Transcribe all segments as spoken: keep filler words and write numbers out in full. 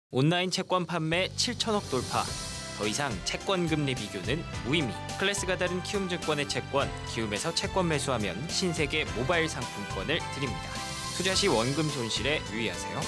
온라인 채권 판매 칠천억 돌파. 더 이상 채권 금리 비교는 무의미. 클래스가 다른 키움증권의 채권, 키움에서 채권 매수하면 신세계 모바일 상품권을 드립니다. 투자 시 원금 손실에 유의하세요.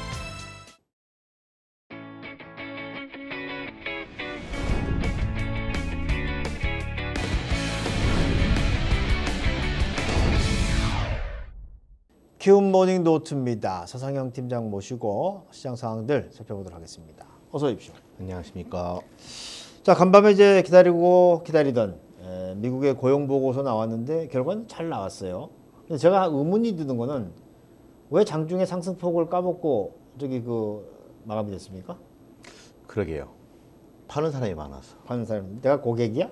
키움 모닝 노트입니다. 서상영 팀장 모시고 시장 상황들 살펴보도록 하겠습니다. 어서 오십시오. 안녕하십니까. 자, 간밤에 이제 기다리고 기다리던 에, 미국의 고용 보고서 나왔는데 결과는 잘 나왔어요. 근데 제가 의문이 드는 거는 왜 장중에 상승폭을 까먹고 저기 그 마감이 됐습니까? 그러게요. 파는 사람이 많아서. 파는 사람, 내가 고객이야?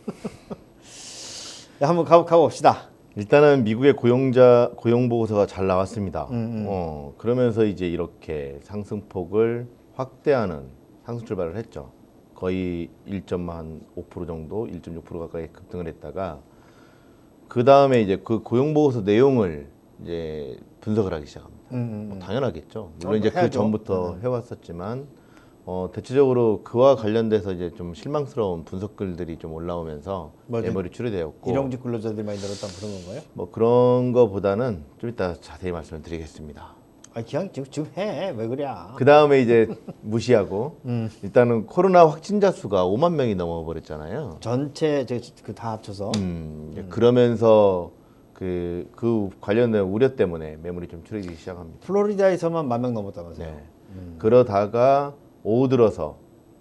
야, 한번 가, 가봅시다. 일단은 미국의 고용자 고용 보고서가 잘 나왔습니다. 음, 음. 어, 그러면서 이제 이렇게 상승폭을 확대하는 상승 출발을 했죠. 거의 일 점 오 퍼센트 정도, 일 점 육 퍼센트 가까이 급등을 했다가 그 다음에 이제 그 고용 보고서 내용을 이제 분석을 하기 시작합니다. 음, 음. 뭐 당연하겠죠. 물론 이제 그 해야죠. 전부터 음. 해왔었지만 어, 대체적으로 그와 관련돼서 이제 좀 실망스러운 분석글들이 좀 올라오면서 매물이 추리되었고 일용직 근로자들이 많이 늘었다 그런 건가요? 뭐 그런 거보다는 좀 이따 자세히 말씀을 드리겠습니다. 아, 그냥 지금, 지금 해. 왜 그래? 그 다음에 이제 무시하고 음. 일단은 코로나 확진자 수가 오만 명이 넘어버렸잖아요. 전체 그 다 합쳐서 음, 이제 그러면서 그, 그 관련된 우려 때문에 매물이 좀 추리기 시작합니다. 플로리다에서만 만 명 넘었다면서요? 네. 음. 그러다가 오후 들어서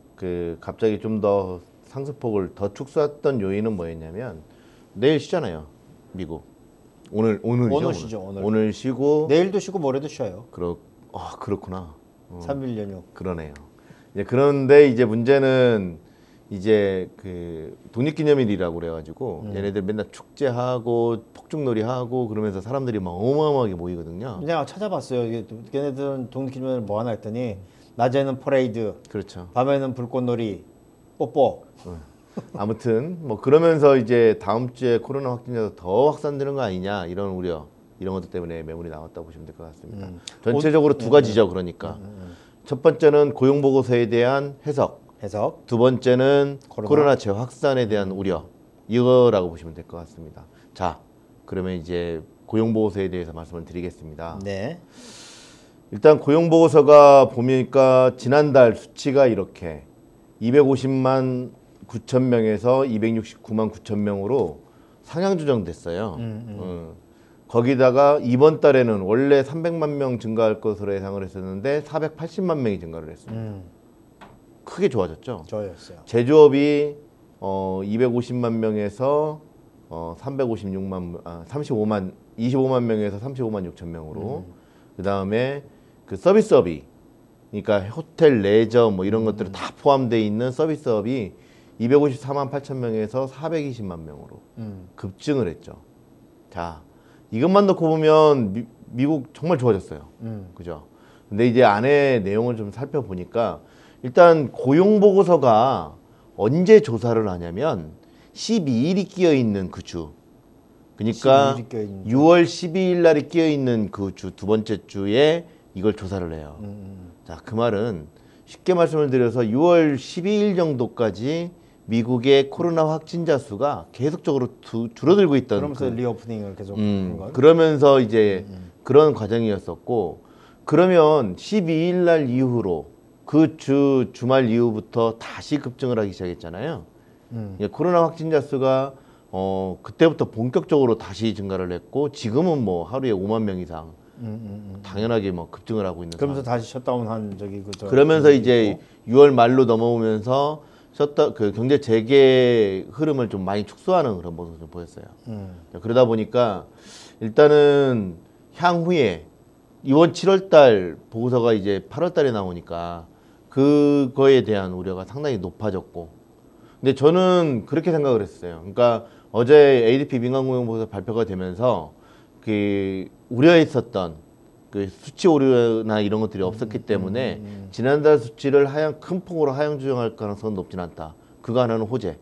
그 갑자기 좀 더 상승폭을 더 축소했던 요인은 뭐였냐면 내일 쉬잖아요, 미국. 오늘 오늘이죠. 오늘 쉬죠. 오늘. 오늘 쉬고 내일도 쉬고 모레도 쉬어요. 그렇 아 그렇구나. 어, 삼 일 연휴. 그러네요. 이제 그런데 이제 문제는 이제 그 독립기념일이라고 그래가지고 음. 얘네들 맨날 축제하고 폭죽놀이 하고 그러면서 사람들이 막 어마어마하게 모이거든요. 내가 찾아봤어요. 이게 걔네들은 독립기념일 뭐 하나 했더니 낮에는 퍼레이드, 그렇죠. 밤에는 불꽃놀이, 뽀뽀. 어. 아무튼 뭐 그러면서 이제 다음 주에 코로나 확진자가 더 확산되는 거 아니냐 이런 우려 이런 것들 때문에 매물이 나왔다고 보시면 될 것 같습니다. 음. 전체적으로 오, 두 가지죠. 그러니까 음, 음. 첫 번째는 고용 보고서에 대한 해석, 해석. 두 번째는 코로나. 코로나, 재확산에 대한 우려 이거라고 보시면 될 것 같습니다. 자, 그러면 이제 고용 보고서에 대해서 말씀을 드리겠습니다. 네. 일단 고용 보고서가 보니까 지난달 수치가 이렇게 이백오십만 구천 명에서 이백육십구만 구천 명으로 상향 조정됐어요. 음, 음. 어. 거기다가 이번 달에는 원래 삼백만 명 증가할 것으로 예상을 했었는데 사백팔십만 명이 증가를 했습니다. 음. 크게 좋아졌죠. 좋아졌어요. 제조업이 어, 이백오십만 명에서 어, 삼백오십육만 아, 삼십오만 이십오만 명에서 삼십오만 육천 명으로 음. 그 다음에 그 서비스업이 그러니까 호텔, 레저 뭐 이런 것들이 다 포함되어 있는 서비스업이 이백오십사만 팔천 명에서 사백이십만 명으로 음. 급증을 했죠. 자, 이것만 놓고 보면 미, 미국 정말 좋아졌어요. 음. 그죠? 근데 이제 안에 내용을 좀 살펴보니까 일단 고용 보고서가 언제 조사를 하냐면 십이 일이 끼어 있는 그 주. 그러니까 십이 일이 껴있는 주. 유월 십이일 날이 끼어 있는 그 주 두 번째 주에 이걸 조사를 해요. 음. 자, 그 말은 쉽게 말씀을 드려서 유월 십이일 정도까지 미국의 코로나 확진자 수가 계속적으로 두, 줄어들고 있던 그러면서 그, 리오프닝을 계속 음, 하는 건. 그러면서 이제 음. 그런 과정이었었고 그러면 십이일 날 이후로 그 주 주말 이후부터 다시 급증을 하기 시작했잖아요. 음. 예, 코로나 확진자 수가 어 그때부터 본격적으로 다시 증가를 했고 지금은 뭐 하루에 오만 명 이상 음, 음, 음. 당연하게 뭐 급증을 하고 있는 그러면서 상황. 다시 셧다운한 저기 그 저. 그러면서 그게 이제 있고. 유월 말로 넘어오면서 셧다 그 경제 재개 흐름을 좀 많이 축소하는 그런 모습을 좀 보였어요. 음. 그러다 보니까 일단은 향후에 이번 칠월 달 보고서가 이제 팔월 달에 나오니까 그거에 대한 우려가 상당히 높아졌고 근데 저는 그렇게 생각을 했어요. 그러니까 어제 에이디피 민간고용 보고서 발표가 되면서 그 우려했었던 그 수치 오류나 이런 것들이 없었기 때문에 음, 음. 지난달 수치를 하향 큰 폭으로 하향 조정할 가능성은 높진 않다. 그거 하나는 호재.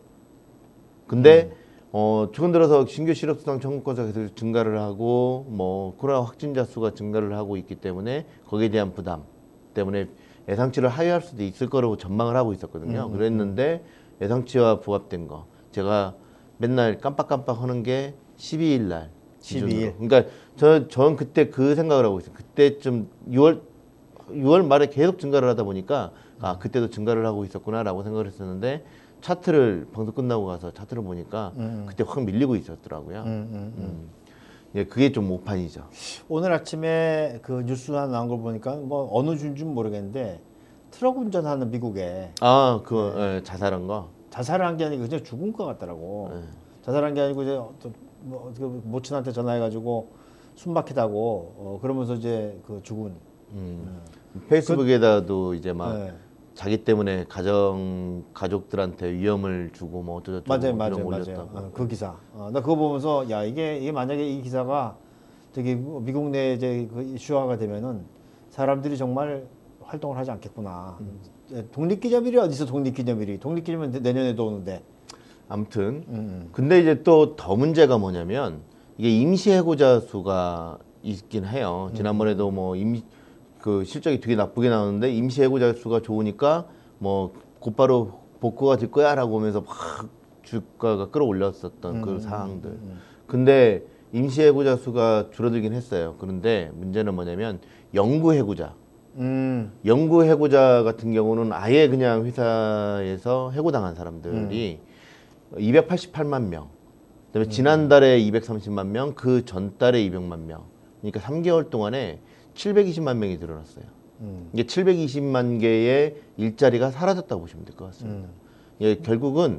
근데 음. 어 최근 들어서 신규 실업수당 청구 건수가 계속 증가를 하고 뭐 코로나 확진자 수가 증가를 하고 있기 때문에 거기에 대한 부담 때문에 예상치를 하회할 수도 있을 거라고 전망을 하고 있었거든요. 음, 그랬는데 예상치와 부합된 거. 제가 맨날 깜빡깜빡 하는 게 십이 일 날. 십이 일. 기준으로. 그러니까 저, 전 그때 그 생각을 하고 있어요. 그때쯤 유월, 유월 말에 계속 증가를 하다 보니까 아, 그때도 증가를 하고 있었구나라고 생각을 했었는데 차트를 방송 끝나고 가서 차트를 보니까 음. 그때 확 밀리고 있었더라고요. 음, 음, 음. 음. 예, 그게 좀 오판이죠. 오늘 아침에 그 뉴스 하나 나온 걸 보니까 뭐 어느 주인지는 모르겠는데 트럭 운전하는 미국에 아, 그 예, 자살한 거. 자살을 한 게 아니고 그냥 죽은 것 같더라고. 네. 자살한 게 아니고 이제 어떤 뭐 어떻게 모친한테 전화해가지고 숨막히다고 어, 그러면서 이제 그 죽은. 음. 페이스북에다도 이제 막 네. 자기 때문에 가정 가족들한테 위험을 주고 뭐 어쩌저쩌고 맞아요, 뭐 맞아요, 이런 거 맞아요. 올렸다고. 어, 그 기사. 어, 나 그거 보면서 야 이게 이게 만약에 이 기사가 되게 미국 내 이제 그 이슈화가 되면은 사람들이 정말 활동을 하지 않겠구나. 음. 독립기념일이 어디서 독립기념일이? 독립기념일 내년에도 오는데. 아무튼 음. 근데 이제 또 더 문제가 뭐냐면 이게 임시 해고자 수가 있긴 해요. 지난번에도 뭐 임시 그 실적이 되게 나쁘게 나오는데 임시 해고자 수가 좋으니까 뭐 곧바로 복구가 될 거야라고 하면서 막 주가가 끌어올렸었던 그 음, 상황들. 음, 음. 근데 임시 해고자 수가 줄어들긴 했어요. 그런데 문제는 뭐냐면 영구 해고자. 음. 영구 해고자 같은 경우는 아예 그냥 회사에서 해고당한 사람들이 이백팔십팔만 명. 그다음에 지난달에 이백삼십만 명, 그 전달에 이백만 명. 그러니까 삼 개월 동안에 칠백이십만 명이 늘어났어요. 음. 이게 칠백이십만 개의 일자리가 사라졌다고 보시면 될 것 같습니다. 음. 예, 결국은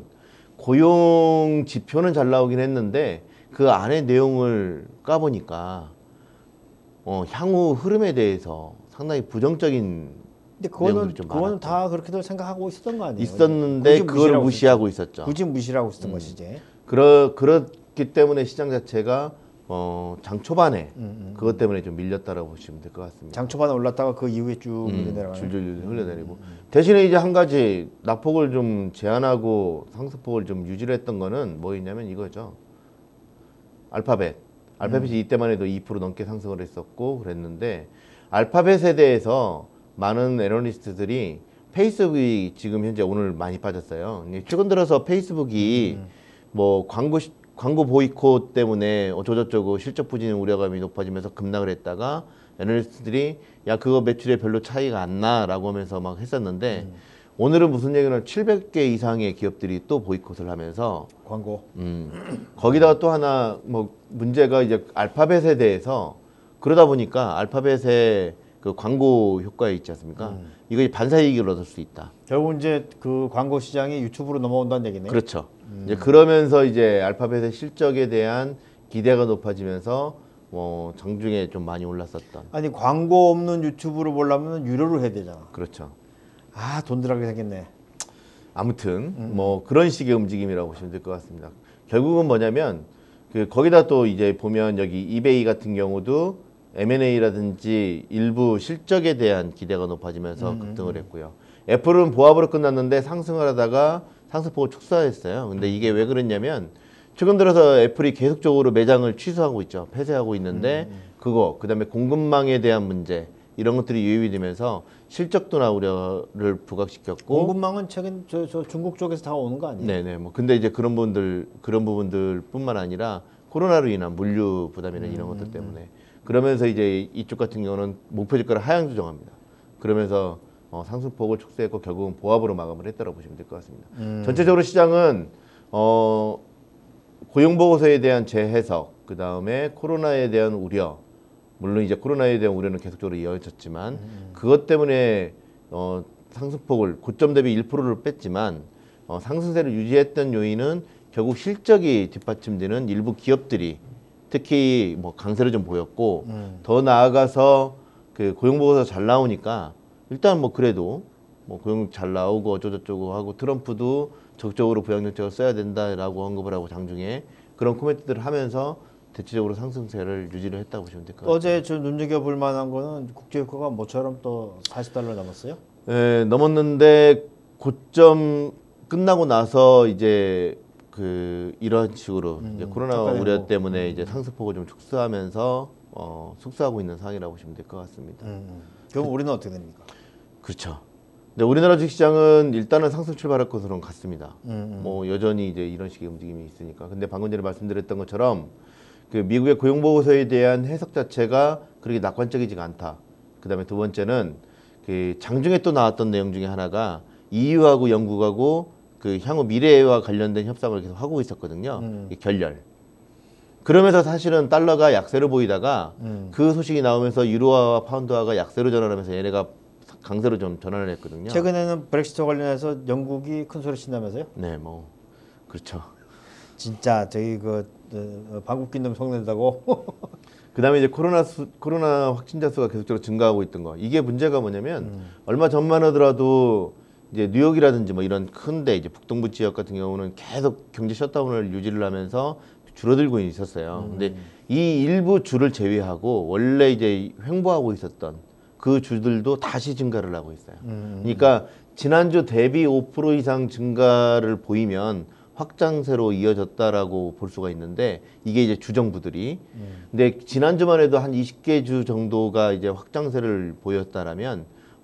고용 지표는 잘 나오긴 했는데 그 안에 내용을 까보니까 어, 향후 흐름에 대해서 상당히 부정적인 근데 그거는 내용들이 좀 그거는 많았죠. 다 그렇게들 생각하고 있었던 거 아니에요? 있었는데 굳이 그걸 무시라고 무시하고 있었죠. 있었죠. 굳이 무시라고 있었던 음. 것이지. 그러, 그렇기 때문에 시장 자체가 어, 장 초반에 음, 음. 그것 때문에 좀 밀렸다라고 보시면 될 것 같습니다. 장 초반에 올랐다가 그 이후에 쭉 음, 내려가는. 줄줄 흘러내리고 대신에 이제 한 가지 낙폭을 좀 제한하고 상승폭을 좀 유지를 했던 거는 뭐였냐면 이거죠. 알파벳. 알파벳이 이때만 해도 이 퍼센트 넘게 상승을 했었고 그랬는데 알파벳에 대해서 많은 애널리스트들이 페이스북이 지금 현재 오늘 많이 빠졌어요. 최근 들어서 페이스북이 뭐 광고 시- 광고 보이콧 때문에 어쩌고저쩌고 실적 부진 우려감이 높아지면서 급락을 했다가 애널리스트들이 야 그거 매출에 별로 차이가 안 나라고 하면서 막 했었는데 오늘은 무슨 얘기는 칠백 개 이상의 기업들이 또 보이콧을 하면서 광고. 음, 거기다가 또 하나 뭐 문제가 이제 알파벳에 대해서 그러다 보니까 알파벳의 그 광고 효과에 있지 않습니까? 음. 이거 반사이익을 얻을 수 있다. 결국 이제 그 광고 시장이 유튜브로 넘어온다는 얘기네. 그렇죠. 이제 그러면서 이제 알파벳의 실적에 대한 기대가 높아지면서 뭐 장중에 좀 많이 올랐었던. 아니 광고 없는 유튜브로 보려면 유료로 해야 되잖아. 그렇죠. 아 돈 들어가게 생겼네. 아무튼 음. 뭐 그런 식의 움직임이라고 보시면 될 것 같습니다. 결국은 뭐냐면 그 거기다 또 이제 보면 여기 이베이 같은 경우도 엠 앤 에이라든지 일부 실적에 대한 기대가 높아지면서 음, 급등을 했고요. 애플은 보합으로 끝났는데 상승을 하다가 상승폭을 축소했어요. 근데 이게 왜 그랬냐면 최근 들어서 애플이 계속적으로 매장을 취소하고 있죠. 폐쇄하고 있는데 음, 그거 그다음에 공급망에 대한 문제 이런 것들이 유입이 되면서 실적도나 우려를 부각시켰고 공급망은 최근 저, 저 중국 쪽에서 다 오는 거 아니에요? 네네 뭐 근데 이제 그런 분들 그런 부분들뿐만 아니라 코로나로 인한 물류 부담이나 이런 것들 때문에 그러면서 이제 이쪽 같은 경우는 목표 주가를 하향 조정합니다. 그러면서 어, 상승폭을 축소했고 결국은 보합으로 마감을 했다고 보시면 될 것 같습니다. 음. 전체적으로 시장은 어, 고용 보고서에 대한 재해석, 그 다음에 코로나에 대한 우려, 물론 이제 코로나에 대한 우려는 계속적으로 이어졌지만 음. 그것 때문에 어, 상승폭을 고점 대비 일 퍼센트를 뺐지만 어, 상승세를 유지했던 요인은 결국 실적이 뒷받침되는 일부 기업들이 특히 뭐 강세를 좀 보였고 음. 더 나아가서 그 고용 보고서 잘 나오니까 일단 뭐 그래도 뭐 고용 잘 나오고 어쩌고저쩌고 하고 트럼프도 적극적으로 부양 정책을 써야 된다라고 언급을 하고 장중에 그런 코멘트들을 하면서 대체적으로 상승세를 유지를 했다고 보시면 될 것 같아요. 어제 저 눈여겨볼 만한 거는 국제유가가 모처럼 또 사십 달러 넘었어요? 예, 넘었는데 고점 끝나고 나서 이제 그 이런 식으로 음, 이제 코로나 깎아내고. 우려 때문에 이제 상승폭을 좀 축소하면서 어, 숙소하고 있는 상황이라고 보시면 될 것 같습니다. 음. 그럼 우리는 어떻게 됩니까? 그렇죠. 근데 우리나라 주식시장은 일단은 상승 출발할 것으로는 같습니다. 음, 음. 뭐 여전히 이제 이런 식의 움직임이 있으니까. 근데 방금 전에 말씀드렸던 것처럼 그 미국의 고용 보고서에 대한 해석 자체가 그렇게 낙관적이지가 않다. 그다음에 두 번째는 그 장중에 또 나왔던 내용 중에 하나가 이유하고 영국하고 그 향후 미래와 관련된 협상을 계속 하고 있었거든요. 음. 이 결렬. 그러면서 사실은 달러가 약세로 보이다가 음. 그 소식이 나오면서 유로화와 파운드화가 약세로 전환하면서 얘네가 강세로 좀 전환을 했거든요. 최근에는 브렉시트와 관련해서 영국이 큰 소리 친다면서요? 네, 뭐 그렇죠. 진짜 저희 그 어, 방귀 낀 놈 속는다고. 그다음에 이제 코로나 수, 코로나 확진자 수가 계속적으로 증가하고 있던 거. 이게 문제가 뭐냐면 음. 얼마 전만 하더라도 이제 뉴욕이라든지 뭐 이런 큰데 이제 북동부 지역 같은 경우는 계속 경제 셧다운을 유지를 하면서 줄어들고 있었어요. 음. 근데 이 일부 주를 제외하고 원래 이제 횡보하고 있었던 그 주들도 다시 증가를 하고 있어요. 음. 그러니까 지난주 대비 오 퍼센트 이상 증가를 보이면 확장세로 이어졌다라고 볼 수가 있는데 이게 이제 주정부들이 음. 근데 지난주만 해도 한 이십 개 주 정도가 이제 확장세를 보였다라면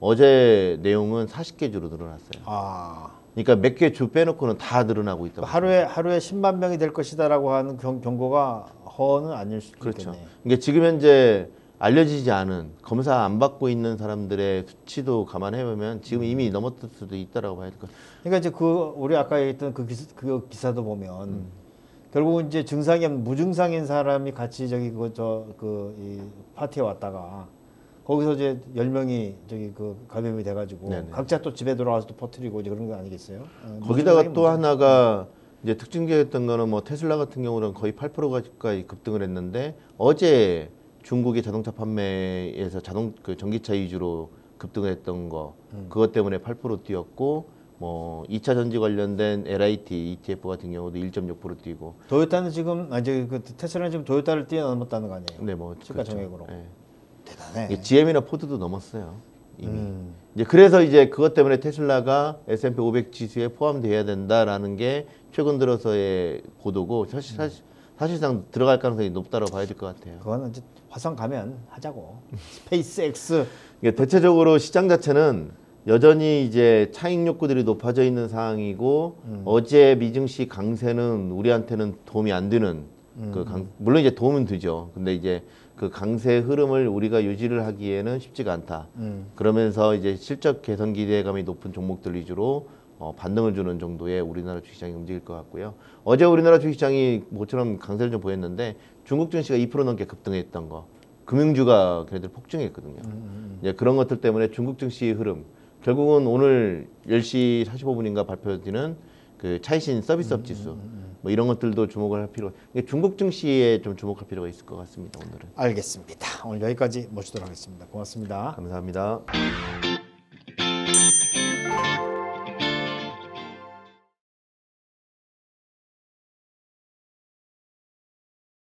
어제 내용은 사십 개 주로 늘어났어요. 아. 그러니까 몇 개 주 빼놓고는 다 늘어나고 있다. 하루에 하루에 십만 명이 될 것이다라고 하는 경, 경고가 허는 아닐 수 그렇죠. 있겠네. 그러니까 지금 현재 알려지지 않은 검사 안 받고 있는 사람들의 수치도 감안해 보면 지금 이미 넘었을 수도 있다라고 봐야 될 것 같아요. 그러니까 이제 그 우리 아까 얘기했던 그, 기사, 그 기사도 보면 음. 결국은 이제 증상이 없는 무증상인 사람이 같이 저기 그저그 파티에 왔다가 거기서 이제 열 명이 저기 그 감염이 돼가지고 네네. 각자 또 집에 돌아와서 또 퍼뜨리고 이제 그런 거 아니겠어요? 어, 거기다가 무증상이 또 문제. 하나가 이제 특징적이었던 거는 뭐 테슬라 같은 경우는 거의 팔 퍼센트까지 급등을 했는데 어제 중국의 자동차 판매에서 자동 그 전기차 위주로 급등을 했던 거 음. 그것 때문에 팔 퍼센트 뛰었고 뭐 이 차 전지 관련된 엘아이티 이티에프 같은 경우도 일 점 육 퍼센트 뛰고 도요타는 지금 아 이제 그 테슬라는 지금 도요타를 뛰어넘었다는 거 아니에요? 네, 뭐 시가 정액으로. 예. 대단해. 지엠이나 포드도 넘었어요. 이미. 음. 이제 그래서 이제 그것 때문에 테슬라가 에스 앤 피 오백 지수에 포함돼야 된다라는 게 최근 들어서의 보도고 사실, 사실 사실상 들어갈 가능성이 높다고 봐야 될 것 같아요. 그거는 이제 화성 가면 하자고. 스페이스X. 이게 대체적으로 시장 자체는 여전히 이제 차익 욕구들이 높아져 있는 상황이고 음. 어제 미증시 강세는 우리한테는 도움이 안 되는 그 강, 물론 이제 도움은 되죠. 근데 이제 그 강세 흐름을 우리가 유지를 하기에는 쉽지가 않다. 음. 그러면서 이제 실적 개선 기대감이 높은 종목들 위주로 어, 반등을 주는 정도의 우리나라 주식시장이 움직일 것 같고요. 어제 우리나라 주식시장이 모처럼 강세를 좀 보였는데 중국 증시가 이 퍼센트 넘게 급등했던 거, 금융주가 걔네들 폭증했거든요. 음. 이제 그런 것들 때문에 중국 증시의 흐름, 결국은 오늘 열 시 사십오 분인가 발표되는 그 차이신 서비스업 지수, 뭐 이런 것들도 주목을 할 필요가. 그러니까 중국 증시에 좀 주목할 필요가 있을 것 같습니다. 오늘은. 알겠습니다. 오늘 여기까지 모시도록 하겠습니다. 고맙습니다. 감사합니다.